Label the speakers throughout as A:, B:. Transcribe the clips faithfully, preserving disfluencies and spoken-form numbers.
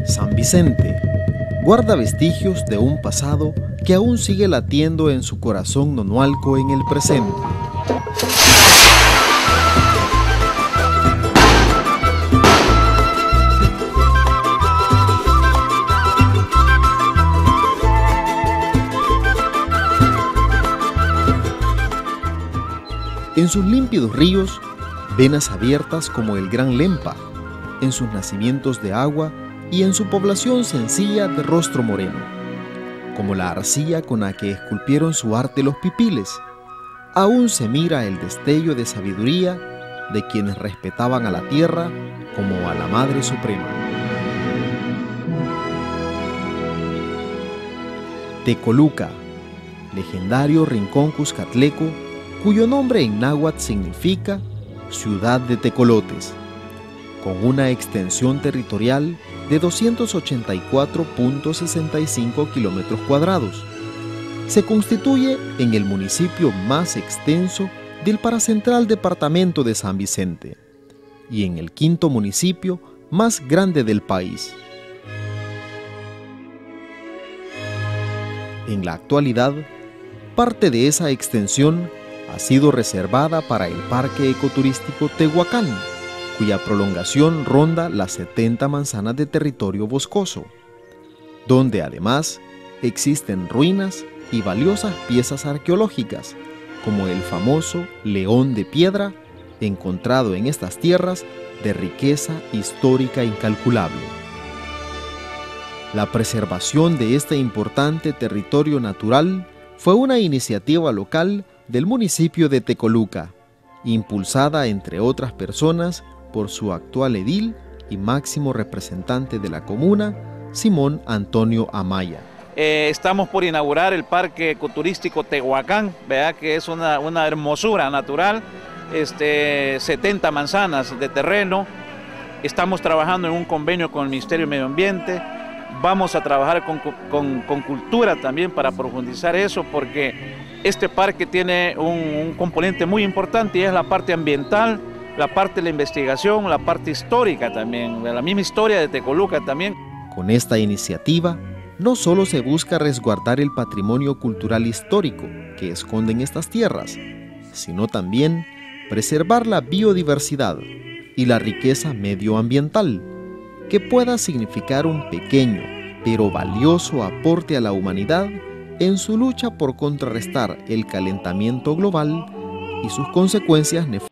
A: San Vicente guarda vestigios de un pasado que aún sigue latiendo en su corazón nonualco en el presente. En sus límpidos ríos, venas abiertas como el Gran Lempa, en sus nacimientos de agua y en su población sencilla de rostro moreno, como la arcilla con la que esculpieron su arte los pipiles, aún se mira el destello de sabiduría de quienes respetaban a la tierra como a la Madre Suprema. Tecoluca, legendario rincón cuscatleco, cuyo nombre en náhuatl significa ciudad de tecolotes, con una extensión territorial de doscientos ochenta y cuatro punto sesenta y cinco kilómetros cuadrados. Se constituye en el municipio más extenso del paracentral departamento de San Vicente y en el quinto municipio más grande del país. En la actualidad, parte de esa extensión ha sido reservada para el Parque Ecoturístico Tehuacán, cuya prolongación ronda las setenta manzanas de territorio boscoso, donde además existen ruinas y valiosas piezas arqueológicas, como el famoso León de Piedra, encontrado en estas tierras de riqueza histórica incalculable. La preservación de este importante territorio natural fue una iniciativa local del municipio de Tecoluca, impulsada entre otras personas por su actual edil y máximo representante de la comuna, Simón Antonio Amaya.
B: Eh, estamos por inaugurar el Parque Ecoturístico Tehuacán, ¿verdad? Que es una, una hermosura natural, este, setenta manzanas de terreno. Estamos trabajando en un convenio con el Ministerio de Medio Ambiente. Vamos a trabajar con, con, con cultura también para profundizar eso, porque este parque tiene un, un componente muy importante y es la parte ambiental, la parte de la investigación, la parte histórica también, la misma historia de Tecoluca también.
A: Con esta iniciativa, no solo se busca resguardar el patrimonio cultural histórico que esconden estas tierras, sino también preservar la biodiversidad y la riqueza medioambiental, que pueda significar un pequeño pero valioso aporte a la humanidad en su lucha por contrarrestar el calentamiento global y sus consecuencias nefastas.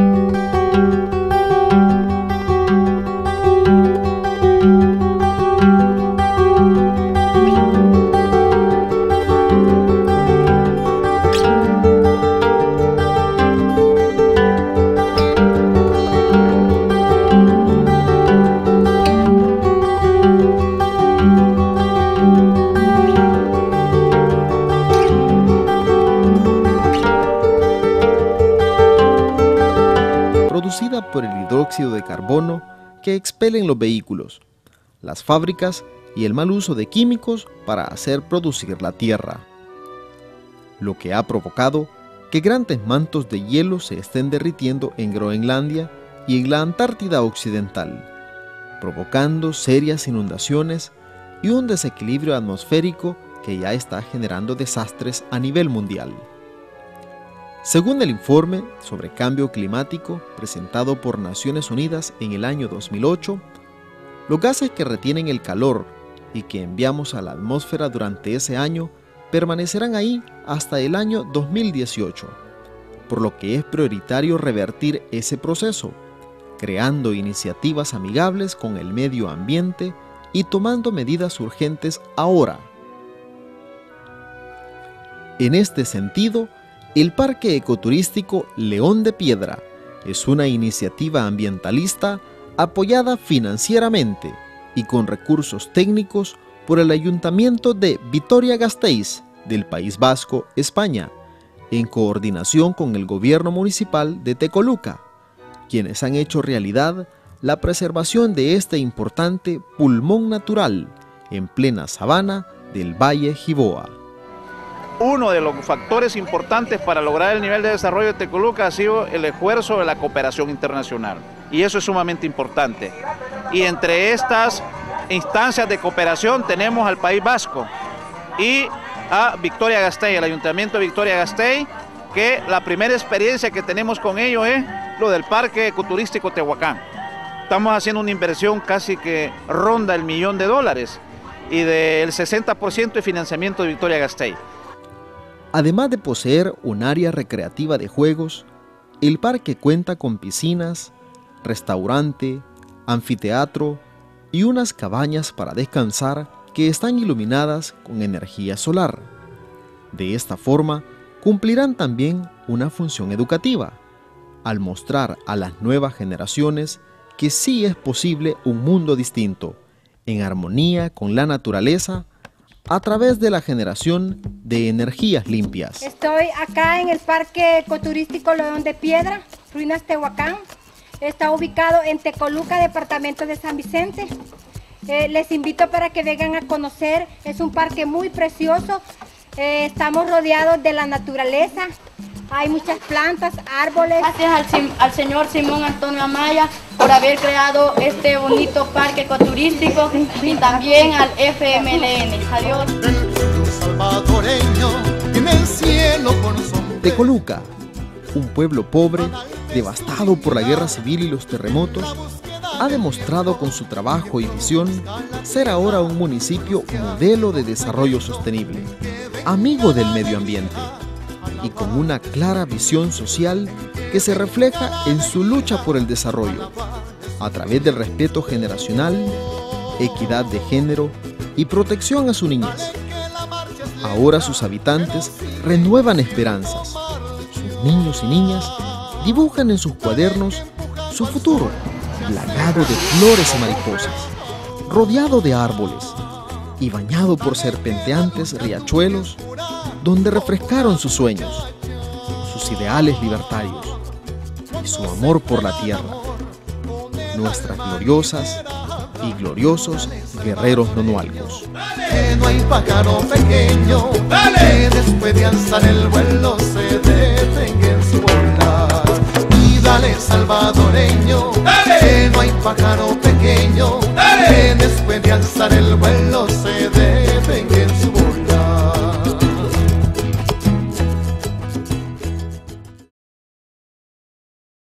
A: Producida por el hidróxido de carbono que expelen los vehículos, las fábricas y el mal uso de químicos para hacer producir la tierra, lo que ha provocado que grandes mantos de hielo se estén derritiendo en Groenlandia y en la Antártida Occidental, provocando serias inundaciones y un desequilibrio atmosférico que ya está generando desastres a nivel mundial. Según el informe sobre cambio climático presentado por Naciones Unidas en el año dos mil ocho, los gases que retienen el calor y que enviamos a la atmósfera durante ese año permanecerán ahí hasta el año dos mil dieciocho, por lo que es prioritario revertir ese proceso, creando iniciativas amigables con el medio ambiente y tomando medidas urgentes ahora. En este sentido, el Parque Ecoturístico León de Piedra es una iniciativa ambientalista apoyada financieramente y con recursos técnicos por el Ayuntamiento de Vitoria-Gasteiz del País Vasco, España, en coordinación con el Gobierno Municipal de Tecoluca, quienes han hecho realidad la preservación de este importante pulmón natural en plena sabana del Valle Jiboa.
B: Uno de los factores importantes para lograr el nivel de desarrollo de Tecoluca ha sido el esfuerzo de la cooperación internacional, y eso es sumamente importante. Y entre estas instancias de cooperación tenemos al País Vasco y a Vitoria-Gasteiz, el Ayuntamiento de Vitoria-Gasteiz, que la primera experiencia que tenemos con ellos es lo del Parque Ecoturístico Tehuacán. Estamos haciendo una inversión casi que ronda el millón de dólares y del sesenta por ciento de financiamiento de Vitoria-Gasteiz.
A: Además de poseer un área recreativa de juegos, el parque cuenta con piscinas, restaurante, anfiteatro y unas cabañas para descansar que están iluminadas con energía solar. De esta forma, cumplirán también una función educativa, al mostrar a las nuevas generaciones que sí es posible un mundo distinto, en armonía con la naturaleza, a través de la generación de energías limpias.
C: Estoy acá en el Parque Ecoturístico León de Piedra, Ruinas Tehuacán. Está ubicado en Tecoluca, departamento de San Vicente. Eh, les invito para que vengan a conocer, es un parque muy precioso. Eh, estamos rodeados de la naturaleza, hay muchas plantas, árboles.
D: Gracias al, al señor Simón Antonio Amaya por haber creado este bonito parque ecoturístico y también al F M L N. Adiós.
A: Tecoluca, un pueblo pobre, devastado por la guerra civil y los terremotos, ha demostrado con su trabajo y visión ser ahora un municipio modelo de desarrollo sostenible, amigo del medio ambiente y con una clara visión social que se refleja en su lucha por el desarrollo, a través del respeto generacional, equidad de género y protección a su niñez. Ahora sus habitantes renuevan esperanzas. Sus niños y niñas dibujan en sus cuadernos su futuro, plagado de flores y mariposas, rodeado de árboles y bañado por serpenteantes riachuelos donde refrescaron sus sueños, sus ideales libertarios y su amor por la tierra. Nuestras gloriosas y gloriosos guerreros nonualcos.
E: Que no hay pájaro pequeño que después de alzar el vuelo se detenga en su volar. Y dale salvadoreño, dale. Que no hay pájaro pequeño dale. Que después de alzar el vuelo se detenga.